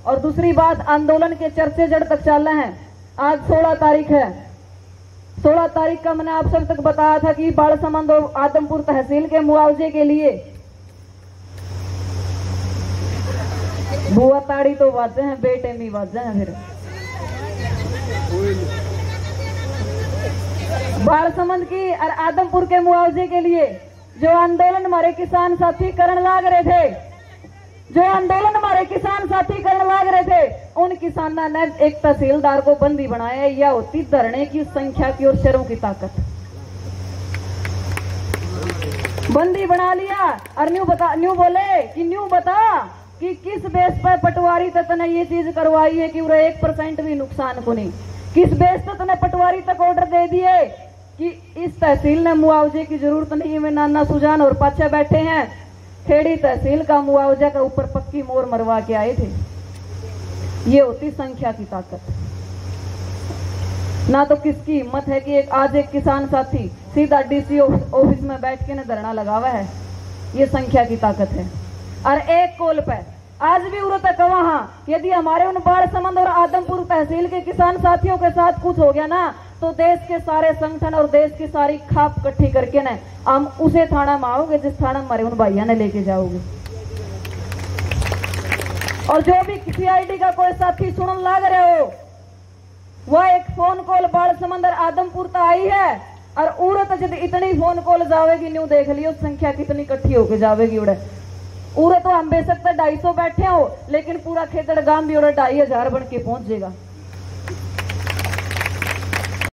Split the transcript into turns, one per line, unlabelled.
और दूसरी बात, आंदोलन के चर्चे जड़ तक चल रहे हैं। आज 16 तारीख है। 16 तारीख का मैंने आप सब तक बताया था कि बालसमंद और आदमपुर तहसील के मुआवजे के लिए बुआ ताड़ी तो बाजे हैं, बेटे भी बाजे हैं। फिर बालसमंद की और आदमपुर के मुआवजे के लिए जो आंदोलन हमारे किसान साथी करने लाग रहे थे, उन किसानों ने एक तहसीलदार को बंदी बनाया। यह होती धरने की संख्या की और शरों की ताकत। बंदी बना लिया और न्यू बता कि किस बेस पर पटवारी तक ने ये चीज करवाई है कि 1% भी नुकसान को नहीं। किस बेस तक ने पटवारी तक ऑर्डर दे दिए कि इस तहसील ने मुआवजे की जरूरत नहीं है। नाना सुजान और पाछे बैठे हैं, खेड़ी तहसील का मुआवजा का ऊपर पक्की मोहर मरवा के आए थे। ये होती संख्या की ताकत। ना तो किसकी हिम्मत है कि आज एक किसान साथी सीधा डीसी ऑफिस में बैठ के न धरना लगावा है। ये संख्या की ताकत है। और एक कॉल पे आज भी उड़ता तक वहां, यदि हमारे उन बालसमंद और आदमपुर तहसील के किसान साथियों के साथ कुछ हो गया ना, तो देश के सारे संगठन और देश की सारी खाप इकट्ठी करके ना हम उसे थाना में आओगे जिस थाना हमारे उन भाइयों ने लेके जाओगे। और जो भी सीआईडी का कोई साथी सुनने लग रहे हो, वह एक फोन कॉल बालसमंद और आदमपुर तक आई है और उड़त जब इतनी फोन कॉल जावेगी, न्यू देख लियो संख्या कितनी इकट्ठी होके जावेगी। उड़े तो हम बेशक 250 बैठे हो, लेकिन पूरा खेतड़ गांव भी 2500 बन के पहुंच जाएगा।